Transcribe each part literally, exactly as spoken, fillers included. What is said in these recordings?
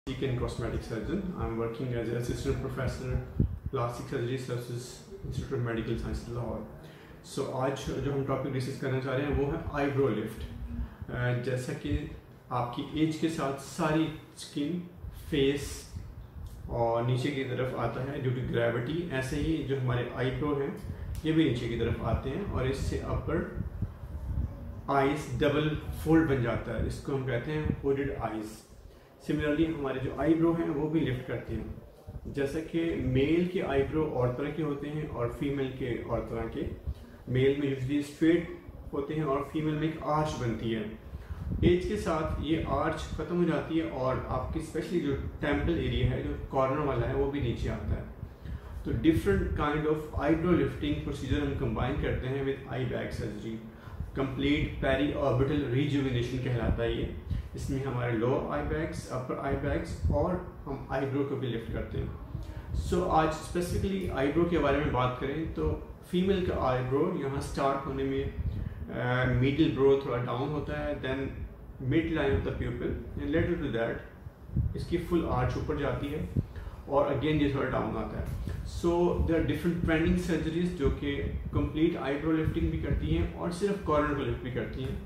and cosmetic surgeon. I'm working as an assistant professor, plastic surgery services, Institute of Medical Sciences, Lahore. So आज जो हम topic discuss करना चाह रहे हैं वो है आईब्रो लिफ्ट। जैसा कि आपकी एज के साथ सारी स्किन, फेस और नीचे की तरफ आता है ड्यू टू ग्रेविटी, ऐसे ही जो हमारे आईब्रो हैं ये भी नीचे की तरफ आते हैं और इससे अपर आईज डबल फोल्ड बन जाता है, इसको हम कहते हैं होडेड आईज। सिमिलरली हमारे जो आईब्रो हैं वो भी लिफ्ट करते हैं। जैसा कि मेल के आईब्रो और तरह के होते हैं और फीमेल के और तरह के। मेल में यूजली स्ट्रेट होते हैं और फीमेल में एक आर्च बनती है। एज के साथ ये आर्च खत्म हो जाती है और आपकी स्पेशली जो टेम्पल एरिया है, जो कॉर्नर वाला है, वो भी नीचे आता है। तो different kind of eyebrow lifting procedure हम कंबाइन करते हैं with eye bag surgery. Complete peri orbital rejuvenation कहलाता है ये। इसमें हमारे lower eye bags, upper eye bags और हम आईब्रो को भी लिफ्ट करते हैं। सो so, आज स्पेसिफिकली आईब्रो के बारे में बात करें तो फीमेल का आईब्रो यहाँ स्टार्ट होने में मिडिल ब्रो थोड़ा डाउन होता है, then mid line of the pupil and lateral to that इसकी फुल आर्च ऊपर जाती है और अगेन ये थोड़ा डाउन आता है। So there are different trending surgeries जो कि कंप्लीट आईब्रो लिफ्टिंग भी करती हैं और सिर्फ कॉर्नर को लिफ्ट भी करती हैं,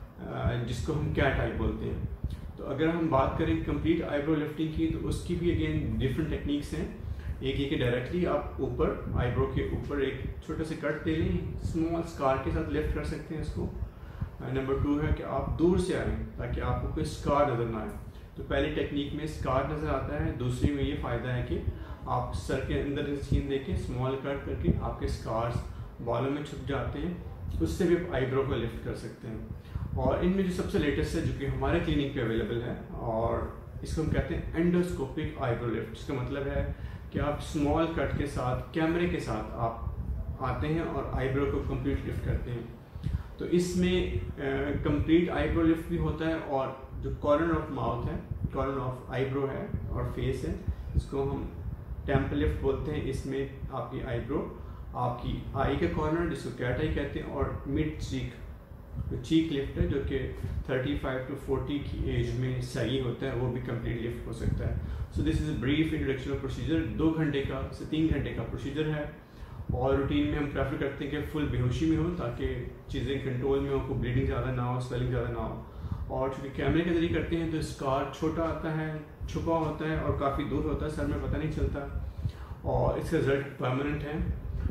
जिसको हम कैट आई बोलते हैं। तो अगर हम बात करें कंप्लीट आईब्रो लिफ्टिंग की तो उसकी भी अगेन डिफरेंट टेक्निक्स हैं। एक ये कि डायरेक्टली आप ऊपर आईब्रो के ऊपर एक छोटे से कट दे लें, स्मॉल स्कार के साथ लिफ्ट कर सकते हैं इसको। नंबर टू है कि आप दूर से आएँ ताकि आपको कोई स्कार नज़र ना आए। तो पहली टेक्निक में स्कार नज़र आता है, दूसरी में ये फ़ायदा है कि आप सर के अंदर सीन देके स्मॉल कट करके आपके स्कार्स बालों में छुप जाते हैं, उससे भी आप आईब्रो को लिफ्ट कर सकते हैं। और इनमें जो सबसे लेटेस्ट है जो कि हमारे क्लिनिक पे अवेलेबल है और इसको हम कहते हैं एंडोस्कोपिक आईब्रो लिफ्ट। इसका मतलब है कि आप स्मॉल कट के साथ कैमरे के साथ आप आते हैं और आईब्रो को कंप्लीट लिफ्ट करते हैं। तो इसमें कंप्लीट आईब्रो लिफ्ट भी होता है और जो कॉर्नर ऑफ माउथ है, कॉर्नर ऑफ आईब्रो है और फेस है, इसको हम टेम्पल लिफ्ट बोलते हैं। इसमें आपकी आईब्रो, आपकी आई का कॉर्नर जिसको कैट आई कहते हैं, और मिड चीक जो चीक लिफ्ट है जो कि पैंतीस टू चालीस की एज में सही होता है, वो भी कंप्लीट लिफ्ट हो सकता है। So this is a brief introduction of procedure. दो घंटे का से तीन घंटे का प्रोसीजर है और रूटीन में हम प्रेफर करते हैं कि फुल बेहोशी में हो ताकि चीज़ें कंट्रोल में हो, को ब्लीडिंग ज़्यादा ना हो, स्वेलिंग ज़्यादा ना हो। और चूँकि कैमरे के जरिए करते हैं तो स्कार छोटा आता है, छुपा होता है और काफ़ी दूर होता है, सर में पता नहीं चलता और इसका रिजल्ट परमानेंट है।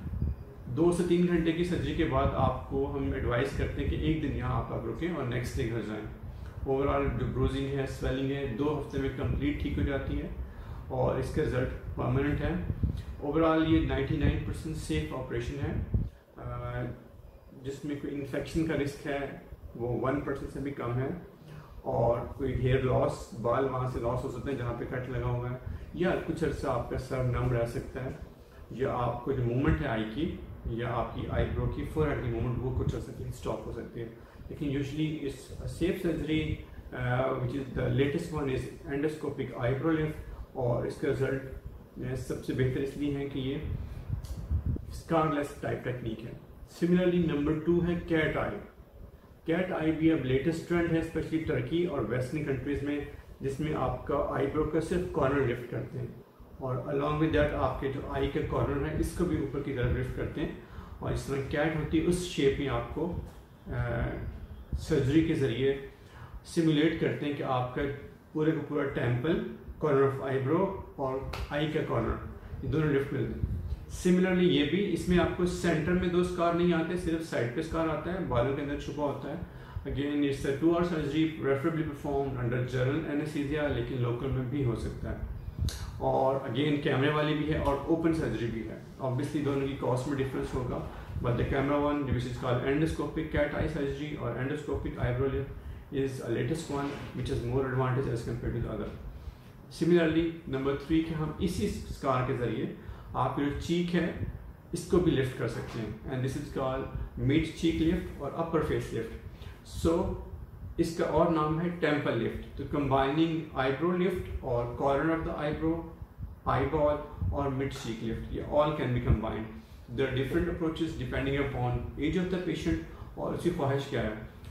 दो से तीन घंटे की सर्जरी के बाद आपको हम एडवाइस करते हैं कि एक दिन यहाँ आप रुकें और नेक्स्ट डे घर जाएं। ओवरऑल जो ब्रूजिंग है, स्वेलिंग है, दो हफ्ते में कंप्लीट ठीक हो जाती है और इसका रिजल्ट परमानेंट है। ओवरऑल ये निन्यानवे परसेंट सेफ ऑपरेशन है, जिसमें कोई इन्फेक्शन का रिस्क है वो वन परसेंट से भी कम है और कोई हेयर लॉस, बाल वहाँ से लॉस हो सकते हैं जहाँ पे कट लगा हुआ है, या कुछ अर्सा आपका सर नम रह सकता है, या आपको जो मूवमेंट है आई की या आपकी आईब्रो की फोरहेड की मूवमेंट वो कुछ अर्से के लिए स्टॉप हो सकती है। लेकिन यूजली इस safe surgery which is the latest one is endoscopic eyebrow lift और इसका रिजल्ट सबसे बेहतर इसलिए है कि ये स्कारलेस टाइप टेक्निक है। सिमिलरली नंबर टू है कैट आई। कैट आई भी अब लेटेस्ट ट्रेंड है, स्पेशली टर्की और वेस्टर्न कंट्रीज में, जिसमें आपका आईब्रो का सिर्फ कॉर्नर लिफ्ट करते हैं और अलॉन्ग विद दैट आपके जो आई का कॉर्नर है इसको भी ऊपर की तरफ लिफ्ट करते हैं और इस तरह कैट होती है उस शेप में आपको सर्जरी के ज़रिए सिमुलेट करते हैं कि आपका पूरे का पूरा टेम्पल, कॉर्नर ऑफ आईब्रो और आई का कॉर्नर ये दोनों लिफ्ट मिलते हैं। सिमिलरली ये भी, इसमें आपको सेंटर में दो स्कार नहीं आते, सिर्फ साइड पे स्कार आता है, बालों के अंदर छुपा होता है। Again it's a two hour surgery preferably performed under general anaesthesia, लेकिन लोकल में भी हो सकता है। और अगेन कैमरे वाली भी है और ओपन सर्जरी भी है। ऑब्वियसली दोनों की कॉस्ट में डिफरेंस होगा, but the camera one which is called endoscopic cat eye surgery और endoscopic eyebrow lift is a latest one which is more advantage as compare to the other. Similarly number three के हम इसी scar के जरिए आपकी जो चीक है इसको भी लिफ्ट कर सकते हैं and this is called mid cheek lift और अपर फेस लिफ्ट। सो इसका और नाम है टेम्पल लिफ्ट। तो कंबाइनिंग आईब्रो लिफ्ट और corner of the eyebrow, eyeball और mid cheek lift, ये all can be combined. There are different approaches depending upon age of the patient और उसकी ख्वाहिश क्या है।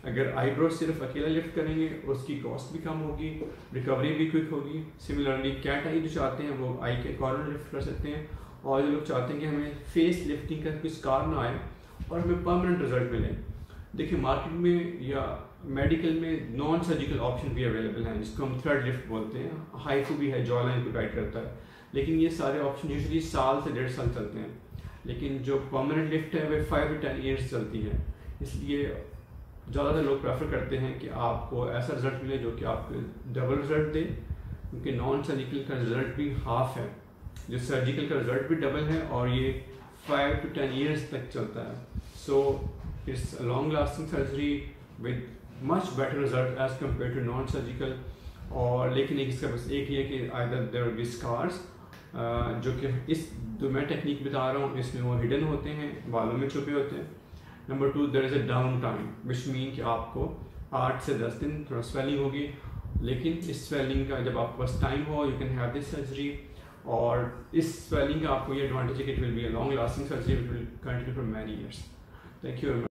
अगर आईब्रो सिर्फ अकेला लिफ्ट करेंगे उसकी कॉस्ट भी कम होगी, रिकवरी भी क्विक होगी। सिमिलरली कैट आई जो चाहते हैं वो आई के कॉर्नर लिफ्ट कर सकते हैं, और जो लोग चाहते हैं कि हमें फेस लिफ्टिंग का कोई स्कार ना आए और हमें परमानेंट रिजल्ट मिले, देखिए मार्केट में या मेडिकल में नॉन सर्जिकल ऑप्शन भी अवेलेबल हैं जिसको हम थ्रेड लिफ्ट बोलते हैं, हाइफू भी है, जॉ लाइन को गाइड करता है, लेकिन ये सारे ऑप्शन यूजुअली साल से डेढ़ साल चलते हैं, लेकिन जो परमानेंट लिफ्ट है वे फाइव टू टेन ईयर्स चलती है। इसलिए ज़्यादातर लोग प्रेफर करते हैं कि आपको ऐसा रिजल्ट मिले जो कि आपको डबल रिजल्ट दे, क्योंकि नॉन सर्जिकल का रिजल्ट भी हाफ है, जो सर्जिकल का रिजल्ट भी डबल है और ये फाइव टू टेन ईयर्स तक चलता है। So it's long lasting surgery with much better result as compare to non surgical. और लेकिन एक इसका बस एक ही है कि either there will be scars, जो कि इस जो मैं टेक्निक बता रहा हूँ इसमें वो हिडन होते हैं, बालों में छुपे होते हैं। Number two, there is a down time which mean कि आपको आठ से दस दिन थोड़ा स्वेलिंग होगी, लेकिन इस स्वेलिंग का जब आपके पास टाइम हो you can have this surgery. और इस स्वेलिंग का आपको ये एडवांटेज है कि it will be a long lasting surgery, it will continue for many years. Thank you very much.